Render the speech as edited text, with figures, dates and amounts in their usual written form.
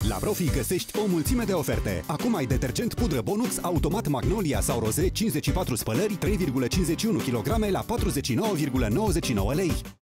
La Profi găsești o mulțime de oferte. Acum ai detergent pudră Bonux, automat Magnolia sau Roze 54 spălări 3,51 kg la 49,99 lei.